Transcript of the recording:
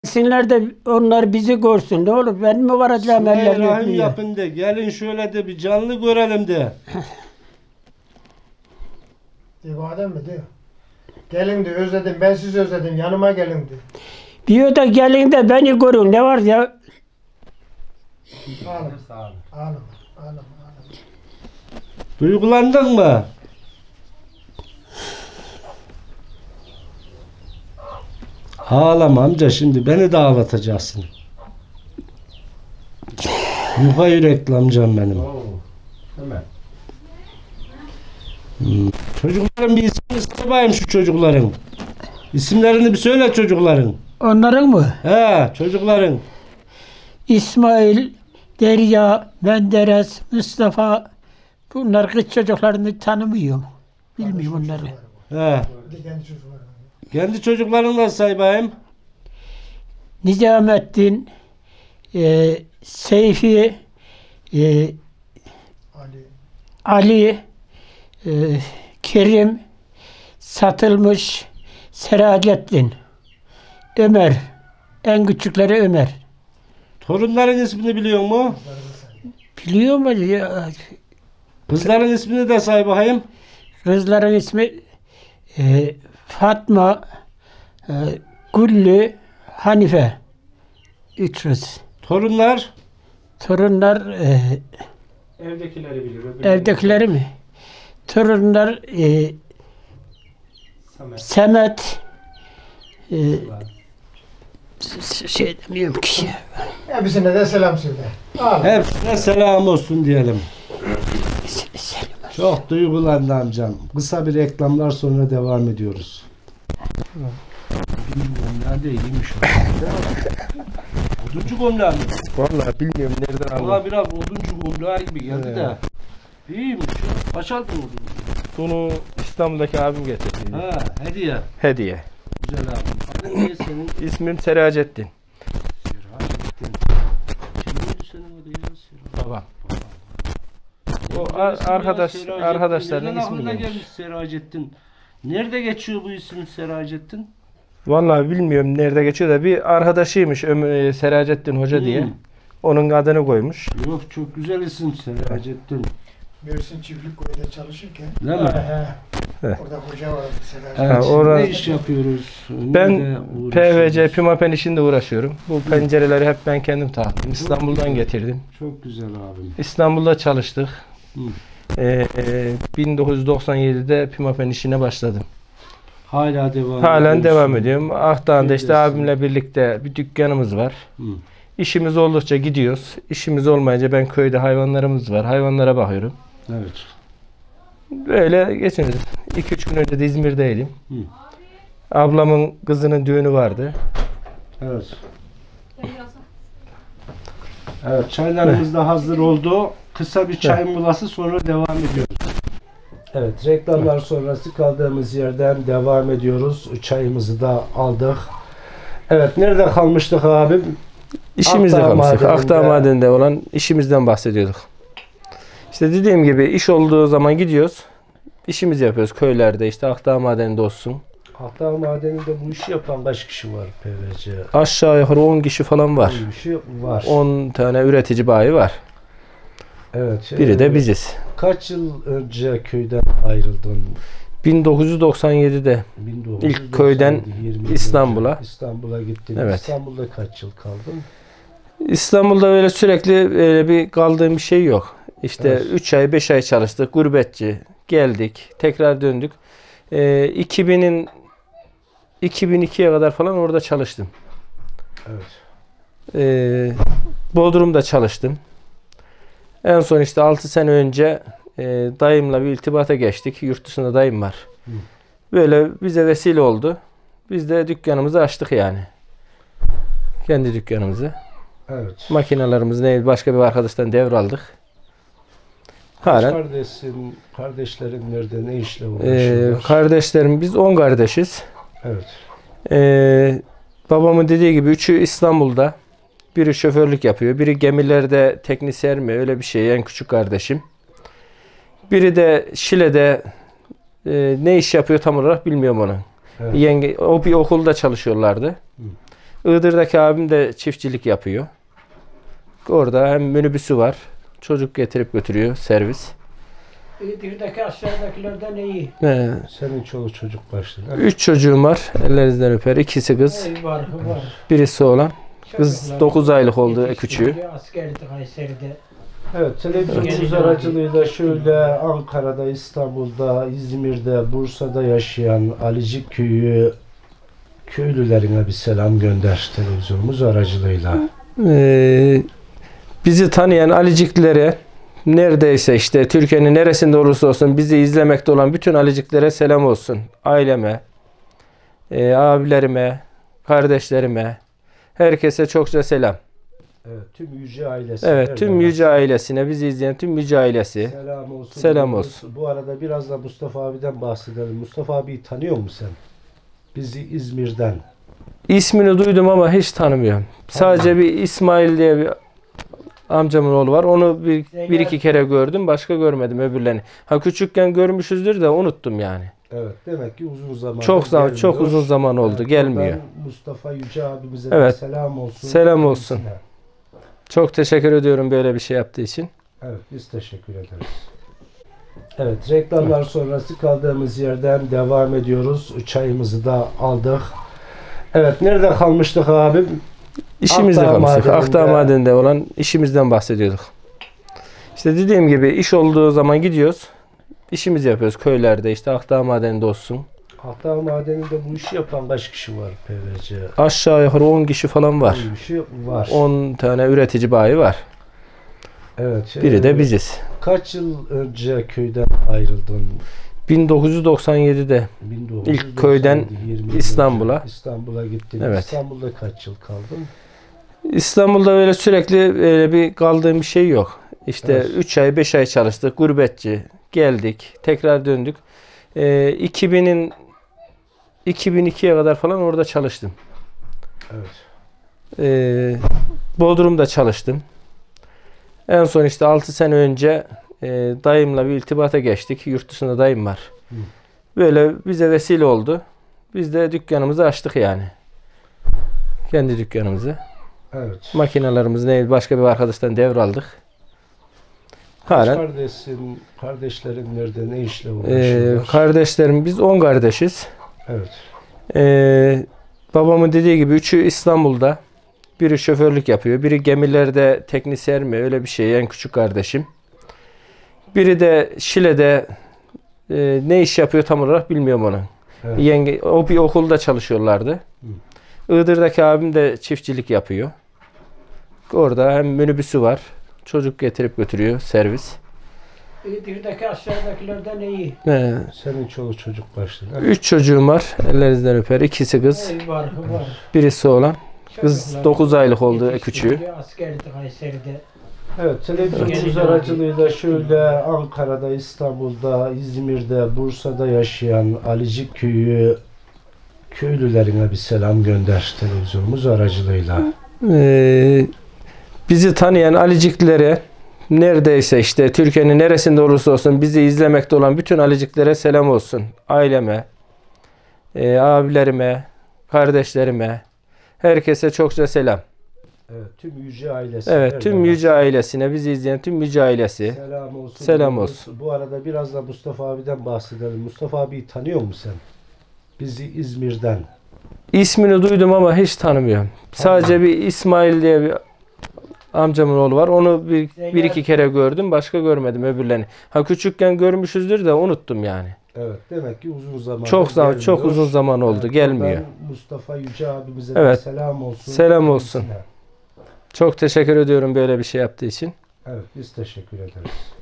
Gelsinler de onlar bizi görsün. Ne olur ben mi varacağım ellerini Rahim öpmeye? yapın de. Gelin şöyle de bir canlı görelim de. Diyor adam mı diyor. Gelin de özledim, ben sizi özledim, yanıma gelin diyor. Diyor da gelin de beni görün. Ne var ya? Ağlama, ağlama, ağlama. Duygulandın mı? Ağlama amca, şimdi beni de ağlatacaksın. Yuva yürekli amcam benim. Hemen. Çocukların bir ismini söyle bakayım şu çocukların. İsimlerini bir söyle çocukların. Onların mı? He, çocukların. İsmail, Derya, Menderes, Mustafa. Bunlar kız çocuklarını tanımıyorum. Bilmiyorum onları. He. Bir de kendi çocuklar. Kendi çocuklarını da say bakayım. Nizamettin, Seyfi, Ali. Ali, Kerim, Satılmış, Seracettin, Ömer. En küçükleri Ömer. Torunların ismini biliyor mu? Biliyor mu? Ya, Kızların ismini de say bakayım. kızların ismi Fatma, Güllü, Hanife. Üç kız. Torunlar? Torunlar Evdekileri bilir. evdekileri mi? Torunlar Semet, şey demiyorum ki. Hepsine de selam söyle. Ağlama. Hepsine selam olsun diyelim. Selam. Çok duygulandı amcam. Kısa bir reklamlar sonra devam ediyoruz. Bilmiyorum nerede iyiymiş o. Oduncu gömleği mi? Vallahi bilmiyorum nereden aldım. Valla biraz oduncu gömleği gibi geldi de. İyiymiş ya. Kaç aldın oduncu? Bunu İstanbul'daki abim getirdi. Ha, hediye. Hediye. Güzel abi. Adın ne senin? İsmim Seracettin. Seracettin. Kimin senin adı ya? Babam. O arkadaşlarının Nereden ismi aklına neymiş? gelmiş Seracettin? Nerede geçiyor bu isim Seracettin? Vallahi bilmiyorum nerede geçiyor da bir arkadaşıymış Seracettin Hoca diye. Onun adını koymuş. Yok, çok güzel isim Seracettin. Mersin Çiftlik Köyü'nde çalışırken. Değil mi? Orada hoca vardı. Evet, orada- ne iş yapıyoruz? Ben Nerede PVC, uğraşıyoruz? pimapen işinde uğraşıyorum. Bu pencereleri hep ben kendim taktım. İstanbul'dan getirdim. Çok güzel abim. İstanbul'da çalıştık. Hı. 1997'de pimapen işine başladım. Hala devam Halen ediyorsun. devam ediyorum. Akdağ'da işte Şeydesin. abimle birlikte bir dükkanımız var. Hı. İşimiz oldukça gidiyoruz. İşimiz olmayınca ben köyde hayvanlarımız var. Hayvanlara bakıyorum. Evet. Böyle geçiniyoruz. 2-3 gün önce de İzmir'deydim. Hı. Ablamın kızının düğünü vardı. Evet. Evet, çaylarımız da hazır oldu. Kısa bir çay molası sonra devam ediyoruz. Evet, reklamlar sonrası kaldığımız yerden devam ediyoruz. Çayımızı da aldık. Evet, nerede kalmıştık abim? İşimizde Akdağ kalmıştık. Madeninde. Akdağ Madeninde olan işimizden bahsediyorduk. İşte dediğim gibi iş olduğu zaman gidiyoruz. İşimizi yapıyoruz köylerde, işte Akdağ Madeninde olsun. Akdağ Madeni'nde bu işi yapan kaç kişi var PVC? Aşağı yukarı 10 kişi falan var. Bu işi var. 10 tane üretici bayi var. Evet. Biri de biziz. Kaç yıl önce köyden ayrıldın? 1997'de 1997, İlk köyden 20 yıl İstanbul'a. önce İstanbul'a gittin. Evet. İstanbul'da kaç yıl kaldın? İstanbul'da öyle sürekli bir kaldığım bir şey yok. İşte Evet. 3 ay 5 ay çalıştık. Gurbetçi. Geldik. Tekrar döndük. 2002'ye kadar falan orada çalıştım. Evet. Bodrum'da çalıştım. En son işte 6 sene önce dayımla bir irtibata geçtik. Yurt dışında dayım var. Hı. Böyle bize vesile oldu. Biz de dükkanımızı açtık yani. Kendi dükkanımızı. Evet. Makinalarımızı başka bir arkadaştan devraldık. Kaç Halen. kardeşsin? Kardeşlerin nerede? Ne işle uğraşıyorlar? Kardeşlerim biz 10 kardeşiz. Evet. Babamın dediği gibi 3'ü İstanbul'da. Biri şoförlük yapıyor. Biri gemilerde teknisyen mi öyle bir şey, en küçük kardeşim. Biri de Şile'de ne iş yapıyor tam olarak bilmiyorum onu. Evet. O bir okulda çalışıyorlardı. Hı. Iğdır'daki abim de çiftçilik yapıyor. Orada hem minibüsü var. Çocuk getirip götürüyor servis. İğdir'deki aşağıdakilerden iyi. Senin çoluk çocuk başladı. 3 çocuğum var. Ellerinizden öper. İkisi kız. Var. Birisi oğlan. Kız Çocuklar 9 aylık oldu yetiştiriliyor. küçüğü. Askerdi Kayseri'de. Evet, televizyonumuz Evet. aracılığıyla şöyle Ankara'da, İstanbul'da, İzmir'de, Bursa'da yaşayan Alicik Köyü köylülerine bir selam gönder televizyonumuz aracılığıyla. Bizi tanıyan Aliciklere, neredeyse işte Türkiye'nin neresinde olursa olsun bizi izlemekte olan bütün Aliciklere selam olsun. Aileme, abilerime, kardeşlerime, herkese çokça selam. Evet, tüm Yüce ailesi. Evet, tüm Yüce ailesine, bizi izleyen tüm Yüce ailesi. Selam olsun. Selam olsun. Bu arada biraz da Mustafa abiden bahsedelim. Mustafa abiyi tanıyor musun sen? Bizi İzmir'den. İsmini duydum ama hiç tanımıyorum. Sadece bir İsmail diye bir amcamın oğlu var. Onu bir iki kere gördüm. Başka görmedim öbürlerini. Ha küçükken görmüşüzdür de unuttum yani. Evet, demek ki uzun zaman. Çok uzun zaman oldu. Gelmiyor. Ben Mustafa Yüce abimize Evet. de selam olsun. Selam olsun. Kendisine. Çok teşekkür ediyorum böyle bir şey yaptığı için. Evet, biz teşekkür ederiz. Evet, reklamlar sonrası kaldığımız yerden devam ediyoruz. Çayımızı da aldık. Evet, nerede kalmıştık abim? İşimizde Akdağ kalmıştık. Madeninde. Akdağ Madeninde olan işimizden bahsediyorduk. İşte dediğim gibi iş olduğu zaman gidiyoruz. İşimizi yapıyoruz köylerde, işte Akdağ Madeninde olsun. Akdağ Madeni'nde bu işi yapan kaç kişi var PVC? Aşağı yukarı 10 kişi falan var. Bu işi var. 10 tane üretici bayi var. Evet. Biri de biziz. Kaç yıl önce köyden ayrıldın? 1997'de 1997, İlk köyden 20 yıl İstanbul'a. önce İstanbul'a gittin. Evet. İstanbul'da kaç yıl kaldın? İstanbul'da böyle sürekli bir kaldığım bir şey yok. İşte Evet. 3 ay 5 ay çalıştık. Gurbetçi geldik. Tekrar döndük. 2002'ye kadar falan orada çalıştım. Evet. Bodrum'da çalıştım. En son işte 6 sene önce dayımla bir irtibata geçtik. Yurt dışında dayım var. Böyle bize vesile oldu. Biz de dükkanımızı açtık yani. Kendi dükkanımızı. Evet. Makinalarımızı neydi başka bir arkadaştan devraldık. Kaç Halen kardeşsin? Kardeşlerin nerede? Ne işle uğraşıyorlar? kardeşlerim biz 10 kardeşiz. Evet. Babamın dediği gibi 3'ü İstanbul'da. Biri şoförlük yapıyor. Biri gemilerde teknisyen mi öyle bir şey en küçük kardeşim. Biri de Şile'de ne iş yapıyor tam olarak bilmiyorum onu. Evet. O bir okulda çalışıyorlardı. Iğdır'daki abim de çiftçilik yapıyor. Orada hem minibüsü var. Çocuk getirip götürüyor servis. İğdir'deki aşağıdakilerden iyi. Senin çoluk çocuk başladı. 3 çocuğum var. Ellerinizden öper. İkisi kız. Var. Birisi oğlan. Kız Çocuklar 9 aylık oldu yetiştiriliyor. küçüğü. Askerdi Kayseri'de. Evet, televizyonumuz Evet. aracılığıyla şöyle Ankara'da, İstanbul'da, İzmir'de, Bursa'da yaşayan Alicik Köyü köylülerine bir selam gönder televizyonumuz aracılığıyla. Bizi tanıyan Aliciklere, neredeyse işte Türkiye'nin neresinde olursa olsun bizi izlemekte olan bütün Aliciklere selam olsun. Aileme, abilerime, kardeşlerime, herkese çokça selam. Evet, tüm Yüce ailesi. Evet, tüm nerede Yüce ailesine, bizi izleyen tüm Yüce ailesi. selam olsun. Selam diyoruz. olsun. Bu arada biraz da Mustafa abiden bahsedelim. Mustafa abiyi tanıyor musun sen? Bizi İzmir'den. İsmini duydum ama hiç tanımıyorum. Sadece bir İsmail diye bir amcamın oğlu var. Onu bir iki kere gördüm. Başka görmedim öbürlerini. Ha küçükken görmüşüzdür de unuttum yani. Evet, demek ki uzun zaman. Çok uzun zaman oldu. Gelmiyor. buradan Mustafa Yüce abimize de Evet. selam olsun. Selam olsun. Kendisine. Çok teşekkür ediyorum böyle bir şey yaptığı için. Evet, biz teşekkür ederiz.